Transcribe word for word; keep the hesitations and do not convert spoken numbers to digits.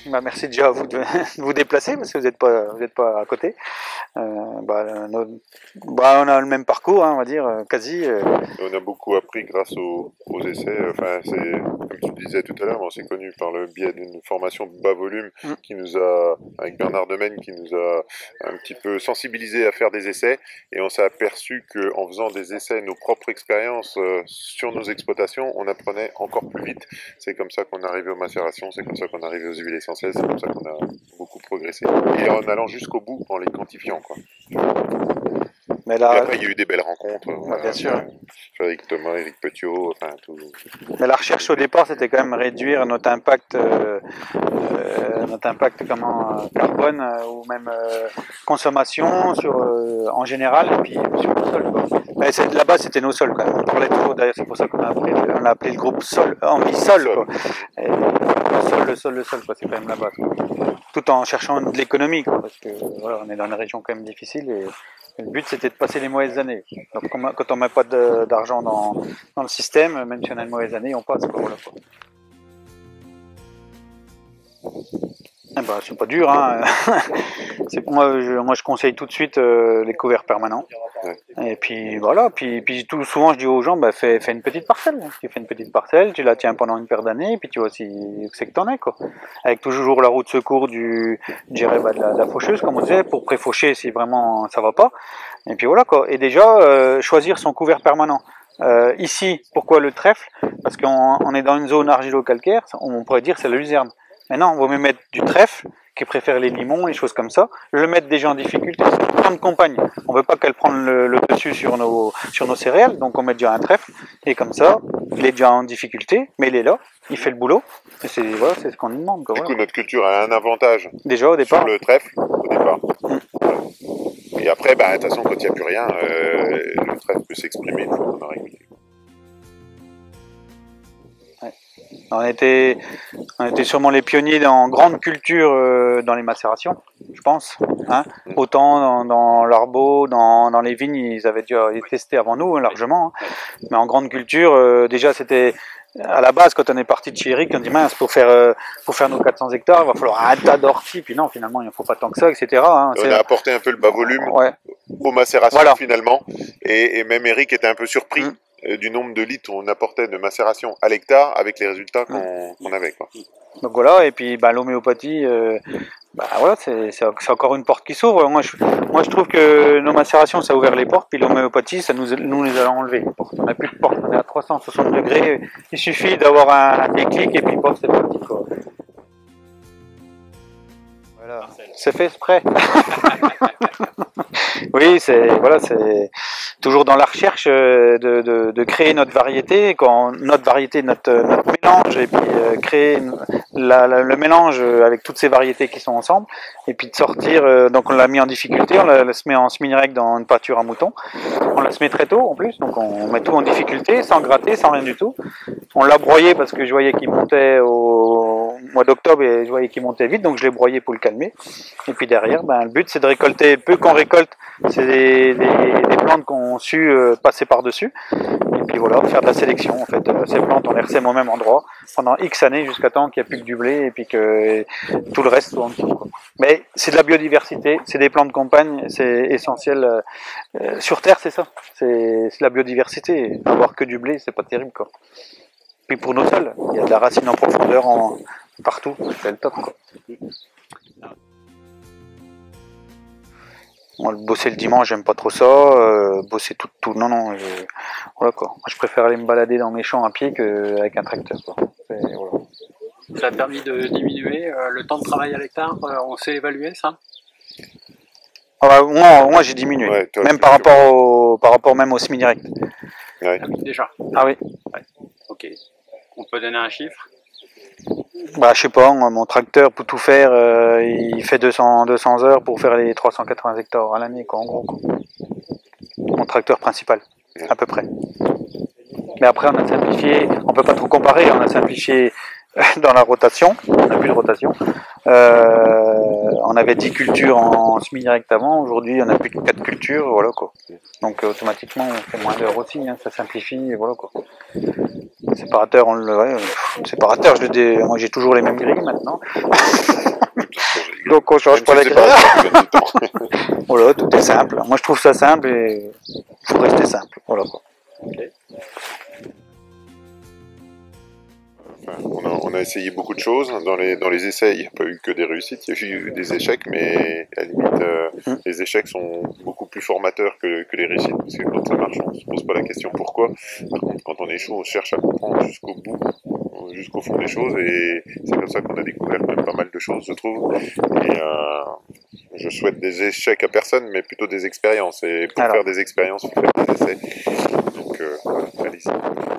Bah, merci déjà à vous de, de vous déplacer parce que vous n'êtes pas, vous êtes pas à côté. Euh, bah, notre, bah, on a le même parcours, hein, on va dire, quasi. Euh. On a beaucoup appris grâce aux, aux essais. Enfin, c'est comme tu le disais tout à l'heure, on s'est connu par le biais d'une formation bas volume Mm. qui nous a, avec Bernard Demaine, qui nous a un petit peu sensibilisés à faire des essais. Et on s'est aperçu qu'en faisant des essais, nos propres expériences euh, sur nos exploitations, on apprenait encore plus vite. C'est comme ça qu'on est arrivé aux macérations, c'est comme ça qu'on est arrivé aux huiles essentielles, c'est comme ça qu'on a beaucoup progressé. Et en allant jusqu'au bout, en les quantifiant, quoi. Mais là, et après, il y a eu des belles rencontres. Bah, Voilà, bien sûr. Frédéric Thomas, Éric Petiot, enfin tout. Mais la recherche au départ, c'était quand même réduire notre impact, euh, euh, notre impact comment, euh, carbone euh, ou même euh, consommation sur, euh, en général et puis sur le sol. Quoi. Mais là-bas, c'était nos sols quand même. On parlait toujours, d'ailleurs, c'est pour ça qu'on a appelé, on a appelé le groupe sol, Ambisol. Quoi. Et le sol, le sol, le sol, quoi, c'est quand même la base. Quoi. Tout en cherchant de l'économie, quoi, parce que voilà, on est dans une région quand même difficile et. Le but, c'était de passer les mauvaises années. Donc, quand on ne met pas d'argent dans, dans le système, même si on a une mauvaise année, on passe. Quoi, voilà, quoi. Eh ben, c'est pas dur. Hein. moi, je, moi, je conseille tout de suite euh, les couverts permanents. Et puis voilà, puis, puis tout souvent je dis aux gens, bah, fais, fais une petite parcelle. Tu fais une petite parcelle, tu la tiens pendant une paire d'années, et puis tu vois si c'est que t'en es, quoi. Avec toujours la roue de secours du, bah, de, la, de la faucheuse, comme on disait, pour pré-faucher si vraiment ça va pas. Et puis voilà, quoi. Et déjà, euh, choisir son couvert permanent. Euh, ici, pourquoi le trèfle? Parce qu'on on est dans une zone argilo-calcaire, on pourrait dire c'est la luzerne. Maintenant, on va mieux mettre du trèfle, qui préfère les limons, les choses comme ça, le mettre déjà en difficulté, c'est une grande compagne. On ne veut pas qu'elle prenne le, le dessus sur nos, sur nos céréales, donc on met déjà un trèfle, et comme ça, il est déjà en difficulté, mais il est là, il fait le boulot, et c'est voilà, c'est ce qu'on nous demande. Quoi, du voilà. coup, notre culture a un avantage déjà au départ. Sur le trèfle, au départ. Mm. Et après, bah, de toute façon, quand il n'y a plus rien, euh, le trèfle peut s'exprimer une fois qu'on a récolté. Ouais. On était, on était sûrement les pionniers dans grande culture euh, dans les macérations, je pense. Hein. Mmh. Autant dans, dans l'arbo, dans, dans les vignes, ils avaient déjà testé avant nous hein, largement. Hein. Mais en grande culture, euh, déjà c'était à la base quand on est parti de chez Eric, on dit mince pour faire euh, pour faire nos quatre cents hectares, il va falloir un tas d'orties. Puis non, finalement il ne faut pas tant que ça, et cetera. Hein. On a apporté un peu le bas volume ouais. aux macérations voilà. finalement, et, et même Eric était un peu surpris. Mmh. Du nombre de litres qu'on apportait de macération à l'hectare avec les résultats qu'on qu'on avait. Quoi. Donc voilà, et puis bah, l'homéopathie, euh, bah, voilà, c'est encore une porte qui s'ouvre. Moi je, moi je trouve que nos macérations ça a ouvert les portes, puis l'homéopathie ça nous, nous les a enlevées. On n'a plus de porte, on est à trois cent soixante degrés, il suffit d'avoir un, un déclic et puis bon, c'est parti. Quoi. Voilà, c'est fait exprès. Oui, c'est voilà, c'est toujours dans la recherche de, de, de créer notre variété, quand notre variété, notre, notre mélange, et puis euh, créer la, la, le mélange avec toutes ces variétés qui sont ensemble, et puis de sortir. Euh, donc on l'a mis en difficulté, on la, la se met en semi-rec dans une pâture à mouton. On la se met très tôt en plus, donc on met tout en difficulté, sans gratter, sans rien du tout. On l'a broyé parce que je voyais qu'il montait au mois d'octobre et je voyais qu'il montait vite, donc je l'ai broyé pour le calmer. Et puis derrière, ben, le but c'est de récolter, peu qu'on récolte, c'est des, des, des plantes qu'on su euh, passer par-dessus. Et puis voilà, faire de la sélection en fait. Euh, ces plantes, on les ressème au même endroit pendant X années jusqu'à temps qu'il n'y a plus que du blé et puis que tout le reste soit en dessous. Quoi. Mais c'est de la biodiversité, c'est des plantes de campagne, c'est essentiel. Euh, sur Terre, c'est ça. C'est la biodiversité. Avoir que du blé, c'est pas terrible. Quoi. Puis pour nos sols, il y a de la racine en profondeur en, partout, c'est le top. Quoi. Moi, bosser le dimanche, j'aime pas trop ça. Euh, bosser tout, tout, non, non. Je, voilà quoi. Moi, je préfère aller me balader dans mes champs à pied qu'avec un tracteur. Quoi. Voilà. Ça a permis de diminuer euh, le temps de travail à l'hectare. Euh, on sait évaluer ça? Ah bah, moi, moi j'ai diminué. Ouais, toi, même par rapport au, par rapport même au semi-direct. Ouais. Ah oui, déjà. Ah oui. Ouais. Ok. On peut donner un chiffre? Bah, je sais pas, moi, mon tracteur pour tout faire, euh, il fait deux cents, deux cents heures pour faire les trois cent quatre-vingts hectares à l'année, quoi, en gros. Quoi. Mon tracteur principal, à peu près. Mais après, on a simplifié, on peut pas trop comparer, on a simplifié dans la rotation, on n'a plus de rotation. Euh, on avait dix cultures en semi-direct avant, aujourd'hui on a plus que quatre cultures, voilà quoi. Donc euh, automatiquement on fait moins d'heures aussi, hein, ça simplifie, et voilà quoi. Le séparateur, on le, ouais, le séparateur, je le dé... moi j'ai toujours les mêmes grilles maintenant. Donc on change Même pas si les c'est pas graines. ça qui gagne du temps. Voilà, tout est simple. Moi je trouve ça simple et il faut rester simple. Voilà quoi. Enfin, on, a, on a essayé beaucoup de choses. Dans les, dans les essais, il n'y a pas eu que des réussites, il y a eu des échecs, mais à la limite, euh, Mm. les échecs sont beaucoup plus formateurs que, que les réussites. Parce que quand ça marche, on ne se pose pas la question pourquoi. Par contre, quand on échoue, on cherche à comprendre jusqu'au bout, jusqu'au fond des choses, et c'est comme ça qu'on a découvert quand même pas mal de choses, je trouve. Et euh, je souhaite des échecs à personne, mais plutôt des expériences. Et pour Alors. faire des expériences, il faut faire des essais. Donc euh, voilà, félicitations.